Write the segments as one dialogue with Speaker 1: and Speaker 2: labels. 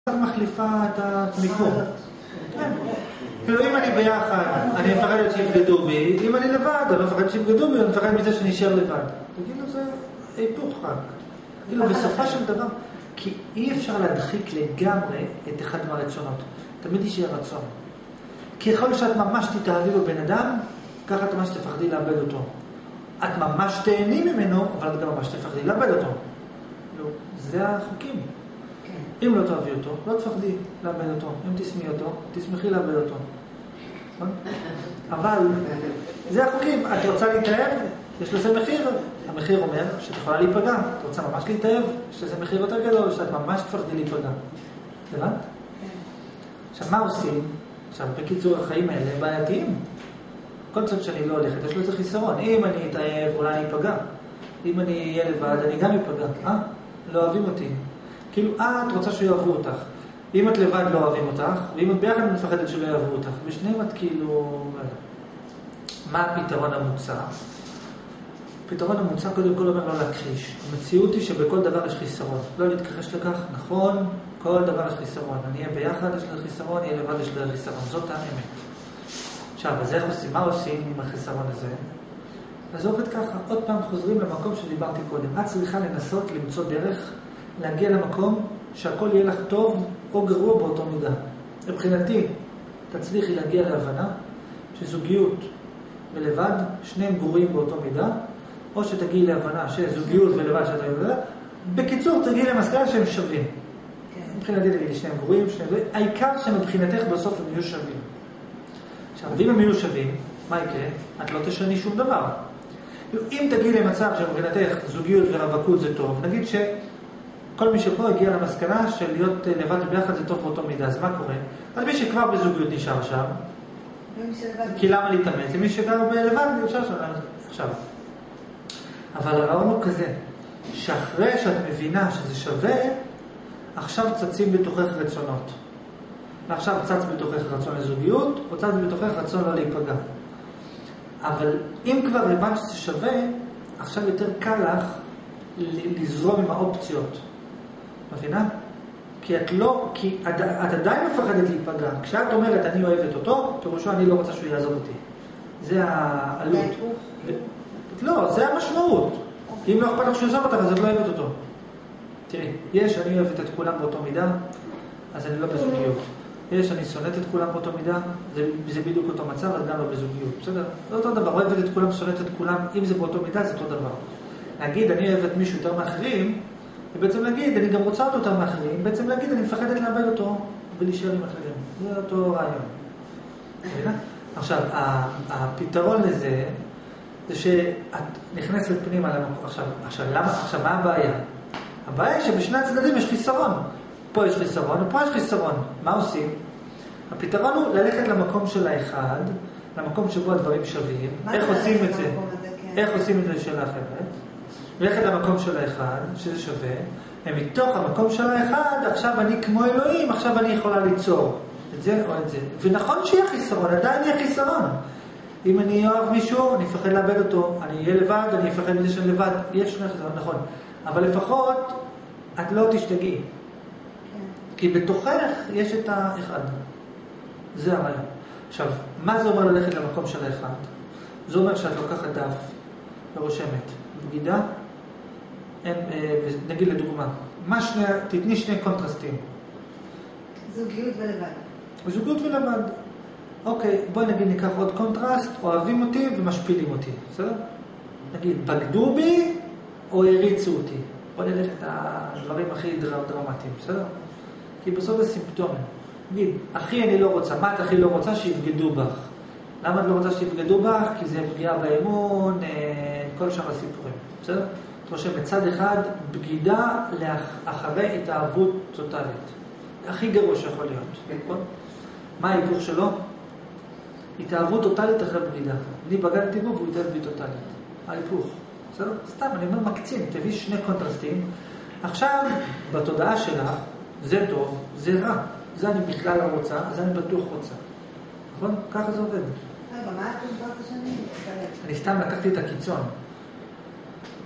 Speaker 1: מחליפה את המיקום. כאילו אם אני ביחד, אני מפחד שיבגדו בי, אם אני לבד, אני לא מפחד שיבגדו בי, אני מפחד מזה שאני אשאר לבד. תגידו, זה היפוך רק. כאילו בסופה של דבר, כי אי אפשר להדחיק לגמרי את אחד מהרצונות. תמיד יישאר רצון. ככל שאת ממש תתאהבי בבן אדם, ככה את ממש תפחדי לאבד אותו. את ממש תהני ממנו, אבל את גם ממש תפחדי לאבד אותו. זה החוקים. אם לא תאהבי אותו, לא תפחדי לאבד אותו. אם תשמחי אותו, תשמחי לאבד אותו. אבל זה החוקים. את רוצה להתאהב? יש לזה מחיר. המחיר אומר שאת יכולה להיפגע. את רוצה ממש להתאהב? יש לזה מחיר יותר גדול, שאת ממש תפחדי להיפגע. הבנת? עכשיו, מה עושים? עכשיו, בקיצור, החיים האלה בעייתיים. כל צד שאני לא הולכת, יש לו איזה חיסרון. אם אני אתאהב, אולי אני אפגע. אם אני אהיה לבד, אני גם אפגע. לא אוהבים אותי. כאילו, את רוצה שיאהבו אותך. אם את לבד לא אוהבים אותך, ואם את ביחד מפחדת שלא יאהבו אותך. בשניהם את כאילו... מה הפתרון המוצע? הפתרון המוצע קודם כל אומר לא להכחיש. המציאות היא שבכל דבר יש חיסרון. לא להתכחש לכך, נכון, כל דבר יש חיסרון. אני אהיה ביחד, יש לה חיסרון, יהיה לבד, יש לה חיסרון. זאת האמת. עכשיו, אז איך עושים? מה עושים עם החיסרון הזה? אז זה עובד ככה. עוד פעם חוזרים למקום שדיברתי קודם. את צריכה לנסות למצוא דרך להגיע למקום שהכל יהיה לך טוב או גרוע באותו מידה. מבחינתי, תצליחי להגיע להבנה שזוגיות ולבד, שניהם גרועים באותו מידה, או שתגיעי להבנה שזוגיות ולבד שאתה יודע, בקיצור תגיעי למסקנה שהם שווים. מבחינתי תגידי שניהם גרועים, שניהם גרועים, העיקר שמבחינתך בסוף הם יהיו שווים. עכשיו, אם הם יהיו שווים, מה יקרה? את לא תשני שום דבר. אם תגיעי למצב שמבחינתך זוגיות ורווקות זה טוב, נגיד כל מי שפה הגיע למסקנה של להיות לבד ביחד זה טוב באותו מידה, אז מה קורה? אז מי שכבר בזוגיות נשאר שם, כי למה להתאמץ? מי שגר בלבד נשאר שם. עכשיו, אבל הרעיון הוא כזה, שאחרי שאת מבינה שזה שווה, עכשיו צצים בתוכך רצונות. ועכשיו צץ בתוכך רצון לזוגיות, או צץ בתוכך רצון לא להיפגע. אבל אם כבר הבנת שזה שווה, עכשיו יותר קל לך לזרום עם האופציות. מבינה? כי את עדיין מפחדת להיפגע. כשאת אומרת אני אוהבת אותו, פירושו אני לא רוצה שהוא יעזוב אותי. זה העלות. לא, זה המשמעות. אם לא אכפת לך שהוא יעזוב אותך, אז את לא אוהבת אותו. תראי, אני אוהבת את כולם באותו מידה, אז אני לא בזוגיות. אני שונאת את כולם באותו מידה, זה בדיוק אותו מצב, אז גם לא בזוגיות. בסדר? זה אותו דבר, אוהבת את כולם, שונאת את כולם, אם זה באותו מידה, זה אותו דבר. להגיד, אני אוהבת מישהו יותר מאחרים, ובעצם להגיד, אני גם רוצה אותו יותר מאחרים, בעצם להגיד, אני מפחדת לאבד אותו ולהישאר עם אחרים. זה אותו רעיון. עכשיו, הפתרון לזה, זה שאת נכנסת פנימה למקום. עכשיו, מה הבעיה? הבעיה היא שבשני הצדדים יש חיסרון. פה יש חיסרון, ופה יש חיסרון. מה עושים? הפתרון הוא ללכת למקום של האחד, למקום שבו הדברים שווים. איך עושים את זה? איך עושים את זה של האחרת? ללכת למקום של האחד, שזה שווה, ומתוך המקום של האחד, עכשיו אני כמו אלוהים, עכשיו אני יכולה ליצור את זה או את זה. ונכון שיהיה חיסרון, עדיין יהיה חיסרון. אם אני אוהב מישהו, אני אפחד לאבד אותו, אני אהיה לבד, אני אפחד מזה שאני לבד, יש שני חיסרון, נכון. אבל לפחות, את לא תשתגעי. כי בתוכך יש את האחד. זה הרעיון. עכשיו, מה זה אומר ללכת למקום של האחד? זה אומר שאת לוקחת דף ורושמת. בגידה, נגיד לדוגמה, תתני שני קונטרסטים.
Speaker 2: זוגיות ולבד.
Speaker 1: זוגיות ולבד. אוקיי, בואי נגיד ניקח עוד קונטרסט, אוהבים אותי ומשפילים אותי, בסדר? נגיד, בגדו בי או הריצו אותי. בואי נלך את הדברים הכי דרמטיים, בסדר? כי בסוף זה סימפטומים. נגיד, אחי אני לא רוצה, מה את הכי לא רוצה? שיבגדו בך. למה את לא רוצה שיבגדו בך? כי זה פגיעה באמון, כל שאר הסיפורים. בסדר? את חושב, מצד אחד, בגידה לאחרי התאהבות טוטלית. הכי גרוע שיכול להיות. נכון? מה ההיפוך שלו? התאהבות טוטלית אחרי בגידה. אני בגדתי בו והוא התאהב בי טוטלית. ההיפוך. בסדר? סתם, אני אומר מקצין, תביא שני קונטרסטים. עכשיו, בתודעה שלך, זה טוב, זה רע. זה אני בכלל לא רוצה, זה אני בטוח רוצה. נכון? ככה זה עובד.
Speaker 2: רגע, מה הקונטרסט השני?
Speaker 1: אני סתם לקחתי את הקיצון.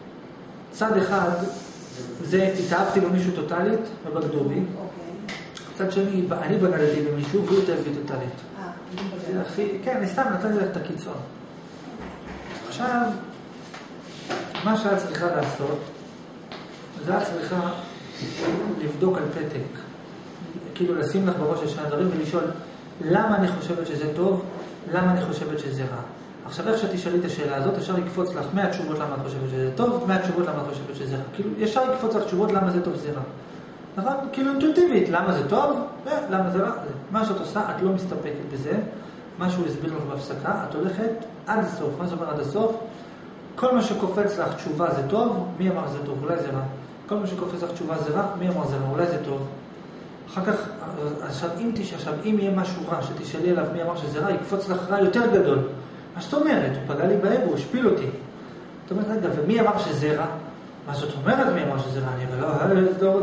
Speaker 1: צד אחד, זה התאהבתי במישהו טוטלית ובגדו בי. מצד שני, אני בגדתי במישהו והוא יותר טוטלית.
Speaker 2: אני בגדתי.
Speaker 1: כן, אני סתם נתן לי את הקיצון. עכשיו, מה שאת צריכה לעשות, זה את צריכה לבדוק על פתק. כאילו לשים לך בראש של הדברים ולשאול למה אני חושבת שזה טוב, למה אני חושבת שזה רע. עכשיו איך שתשאלי את השאלה הזאת, אפשר לקפוץ לך 100 תשובות למה את חושבת שזה טוב, 100 תשובות למה את חושבת שזה רע. כאילו ישר יקפוץ לך תשובות למה זה טוב, זה רע. נכון? כאילו אינטואיטיבית, למה זה טוב, למה זה רע. מה שאת עושה, את לא מסתפקת בזה. מה שהוא הסביר לך בהפסקה, את הולכת עד הסוף. מה זה אומר עד הסוף? כל מה שקופץ לך תשובה זה טוב, מי אמר זה טוב, אולי זה רע. כל מה שקופץ לך תשובה זה רע, מי אמר זה רע, אולי זה טוב. אחר כך, עכשיו אם יהיה משהו רע שתשאלי עליו מי אמר שזה רע, יקפוץ לך רע יותר גדול. מה זאת אומרת? הוא פגע לי באגו, הוא השפיל אותי. זאת אומרת, רגע, ומי אמר שזה רע? מה זאת אומרת מי אמר שזה רע? אני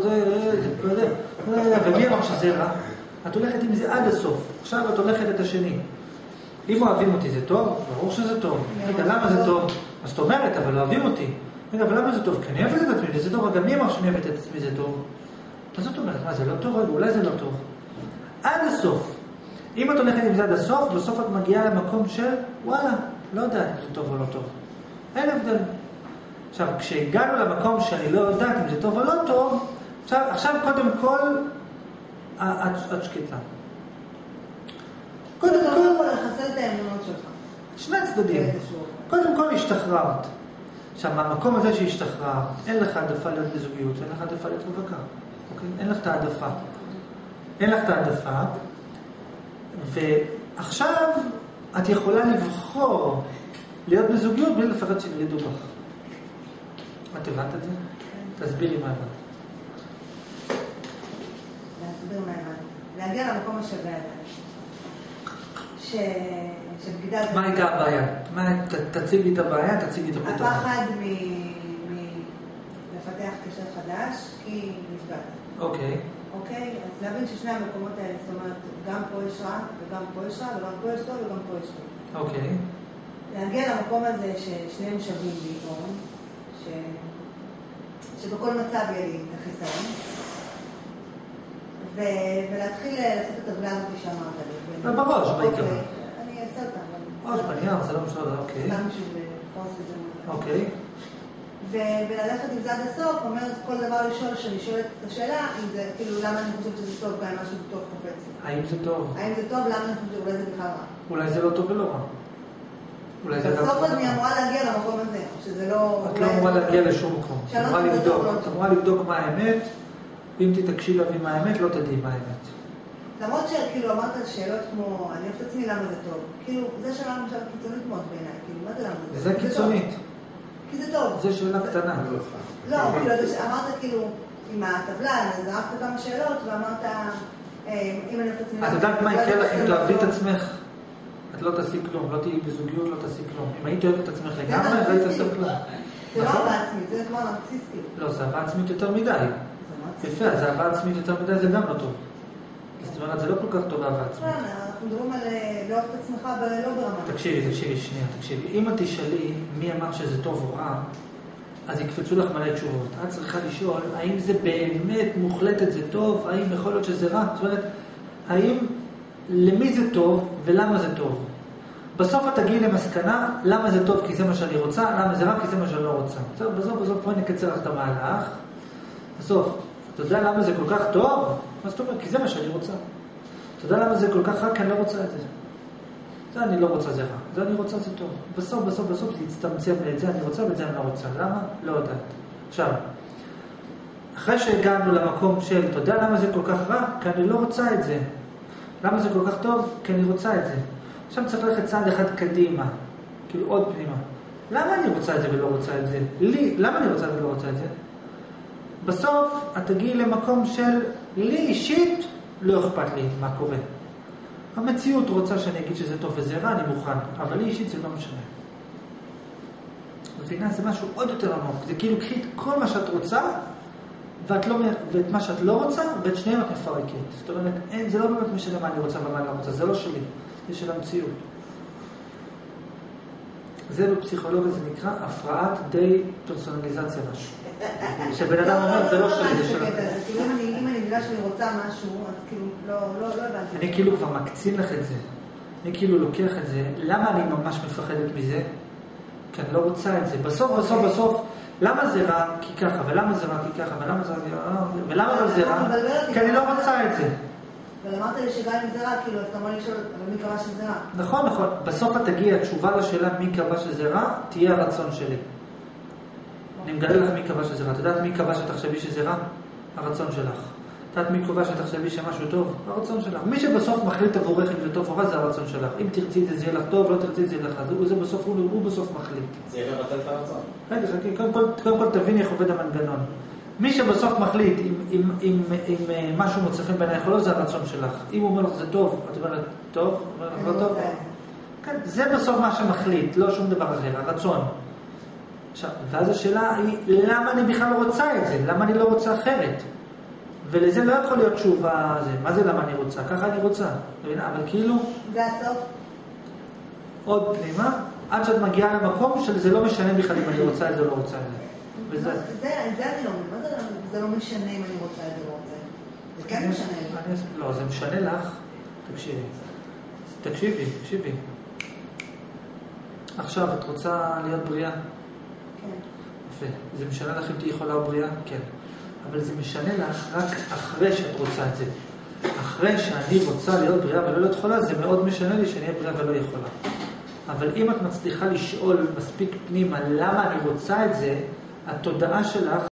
Speaker 1: לא, ומי אמר שזה רע? את הולכת עם זה עד הסוף. עכשיו את הולכת את השני. אם אוהבים אותי זה טוב? ברור שזה טוב. רגע, למה זה טוב? מה זאת אומרת? אבל אוהבים אותי. רגע, אבל למה זה טוב? כי אני אוהבת את עצמי, זה טוב. רגע, מי אמר שאני אוהבת את עצמי זה טוב? מה זאת אומרת? מה, זה לא טוב? אולי זה לא טוב. עד הסוף. אם את הולכת עם זה עד הסוף, בסוף את מגיעה למקום של, וואלה, לא יודעת אם זה טוב או לא טוב. אין הבדל. עכשיו, כשהגענו למקום שאני לא יודעת אם זה טוב או לא טוב, עכשיו קודם כל, את שקטה.
Speaker 2: קודם כל, לחסל את האמונות שלך.
Speaker 1: שני צדדים. קודם כל, השתחררת. עכשיו, מהמקום הזה שהשתחררת, אין לך העדפה להיות בזוגיות, אין לך העדפה להיות רווקה. אוקיי? אין לך את העדפה. אין לך את העדפה. ועכשיו את יכולה לבחור להיות בזוגיות בלי לפחד שיברידו בך. את הבנת את זה? תסבירי מה הבנת.
Speaker 2: להסביר מה הבנת. להגיע למקום השווה הזה. שבגידה...
Speaker 1: מה הייתה הבעיה? תציגי את הבעיה, תציגי את הפתרון.
Speaker 2: הפחד מלפתח קשר חדש, כי נפגעת.
Speaker 1: אוקיי.
Speaker 2: אוקיי? אז להבין ששני המקומות האלה, זאת אומרת, גם פה יש רע, וגם פה יש רע, וגם פה יש טוב, וגם פה יש טוב.
Speaker 1: אוקיי.
Speaker 2: להגיע למקום הזה ששניהם שווים בעיקרון, שבכל מצב יהיה לי את החיסרון, ולהתחיל לעשות את הטבלה הזאת שאמרת לי.
Speaker 1: בראש, בעיקר.
Speaker 2: אני אעשה אותה.
Speaker 1: ראש, בנייר, זה לא משנה, אוקיי.
Speaker 2: סתם בשביל לפרוס את זה.
Speaker 1: אוקיי.
Speaker 2: וללכת עם זה עד הסוף, אומרת כל דבר לשאול, שאני שואלת את השאלה, אם זה, כאילו, למה אני חושבת שזה טוב, גם משהו טוב קופץ.
Speaker 1: האם זה טוב?
Speaker 2: האם זה טוב, למה אני חושבת, אולי זה בכלל רע.
Speaker 1: אולי זה לא טוב ולא רע.
Speaker 2: בסוף אני אמורה להגיע למקום הזה, שזה לא...
Speaker 1: את לא אמורה להגיע לשום מקום. את אמורה לבדוק מה האמת, ואם תתקשי להביא מה האמת, לא תדעי מה האמת.
Speaker 2: למרות שכאילו אמרת שאלות כמו, אני אוהבת עצמי למה זה טוב. כאילו, זה שאלה למשל קיצונית מאוד בעיניי, כאילו, מה זה למה זה טוב?
Speaker 1: זה קיצונית.
Speaker 2: כי זה טוב.
Speaker 1: זה שאלה קטנה.
Speaker 2: לא, כאילו, אמרת כאילו, עם הטבלה, זרקת כמה שאלות, ואמרת, אם אני אוהבת עצמי למה...
Speaker 1: את יודעת מה יקרה לך אם תאהבי את עצמך? את לא תעשי כלום, לא תהיי בזוגיות, לא תעשי כלום. אם היית אוהבת את עצמך לגמרי, לא היית עושה כלום.
Speaker 2: זה לא אהבה עצמית, זה כמו נרקסיסטי.
Speaker 1: לא, זה אהבה עצמית יותר מדי. יפה, זה אהבה עצמית יותר מדי, זה גם לא טוב. זאת אומרת, זה לא כל כך טוב אהבה עצמית.
Speaker 2: אנחנו מדברים על לאהוב את עצמך ולא ברמה.
Speaker 1: תקשיבי, שנייה. אם את תשאלי מי אמר שזה טוב או רע, אז יקפצו לך מלא תשובות. את צריכה לשאול, האם זה באמת מוחלטת זה טוב, האם יכול להיות שזה רע? זאת אומרת, האם למי זה טוב ולמה זה טוב? בסוף את תגיעי למסקנה, למה זה טוב כי זה מה שאני רוצה, למה זה רע כי זה מה שאני לא רוצה. בסוף בואי נקצר לך את המהלך. בסוף, אתה יודע למה זה כל כך טוב? מה זאת אומרת? כי זה מה שאני רוצה. אתה יודע למה זה כל כך רע? כי אני לא רוצה את זה. זה אני לא רוצה, זה רע. זה אני רוצה, זה טוב. בסוף זה יצטמצם את זה, אני רוצה ואת זה אני לא רוצה. למה? לא יודעת. עכשיו, אחרי שהגענו למקום של, אתה יודע למה זה כל כך רע? כי אני לא רוצה את זה. למה זה כל כך טוב? כי אני רוצה את זה. עכשיו צריך ללכת צעד אחד קדימה. כאילו עוד פנימה. למה אני רוצה את זה ולא רוצה את זה? למה אני רוצה את זה ולא רוצה את זה? בסוף את תגיעי למקום של לי אישית לא אכפת לי מה קורה. המציאות רוצה שאני אגיד שזה טוב וזה רע, אני מוכן, אבל לי אישית זה לא משנה. מבינה, זה משהו עוד יותר עמוק. זה כאילו קחי את כל מה שאת רוצה ואת מה שאת לא רוצה, ואת שניהם את מפרקת. זאת אומרת, זה לא באמת משנה מה אני רוצה ומה אני לא רוצה, זה לא שלי, זה של המציאות. זה בפסיכולוגיה זה נקרא הפרעת די פרסונליזציה משהו. שבן אדם אומר, זה לא שלי, זה שלך.
Speaker 2: אם אני בגלל שאני רוצה משהו, אז כאילו לא הבנתי.
Speaker 1: אני כאילו כבר מקצין לך את זה. אני כאילו לוקח את זה. למה אני ממש מפחדת מזה? כי אני לא רוצה את זה. בסוף, למה זה רע? כי ככה, ולמה זה רע? כי ככה, ולמה זה רע? ולמה זה רע? כי אני לא רוצה את זה.
Speaker 2: אבל אמרת לי שגם אם זה רע, כאילו, אתה אמר לי לשאול, אבל מי קבע שזה רע?
Speaker 1: נכון. בסוף את תגיע, התשובה לשאלה מי קבע שזה רע, תהיה הרצון שלי. אני מגלה לך מי קבע שזה רע. את יודעת מי קבע שתחשבי שזה רע? הרצון שלך. את יודעת מי קבע שתחשבי שמשהו טוב? הרצון שלך. מי שבסוף מחליט עבורך אם זה טוב או רע, זה הרצון שלך. אם תרצי את זה, זה יהיה לך טוב, לא תרצי את זה, יהיה לך. הוא בסוף מחליט.
Speaker 3: זה יהיה לבטל את הרצון.
Speaker 1: רגע, קודם כל תביני איך עובד המנגנון. מי שבסוף מחליט אם משהו מוצא חן בעינייך או לא, זה הרצון שלך. אם הוא אומר לך זה טוב, את אומרת טוב, אומר לך לא טוב. כן, זה בסוף מה שמחליט, לא שום דבר אחר, הרצון. עכשיו, ואז השאלה היא, למה אני בכלל לא רוצה את זה? למה אני לא רוצה אחרת? ולזה לא יכול להיות תשובה, מה זה למה אני רוצה? ככה אני רוצה. אבל כאילו...
Speaker 2: זה הסוף?
Speaker 1: עוד פנימה, עד שאת מגיעה למקום שזה לא משנה בכלל אם אני רוצה את זה או לא רוצה את זה.
Speaker 2: זה אני לא מבין. מה זה לא משנה אם אני רוצה את זה או לא רוצה? זה כן משנה לי.
Speaker 1: לא, זה משנה לך. תקשיבי. עכשיו, את רוצה להיות בריאה?
Speaker 2: כן.
Speaker 1: יפה. זה משנה לך אם תהיי חולה או בריאה? כן. אבל זה משנה לך רק אחרי שאת רוצה את זה. אחרי שאני רוצה להיות בריאה ולא להיות חולה, זה מאוד משנה לי שאני אהיה בריאה ולא אהיה חולה. אבל אם את מצליחה לשאול מספיק פנימה למה אני רוצה את זה, התודעה שלך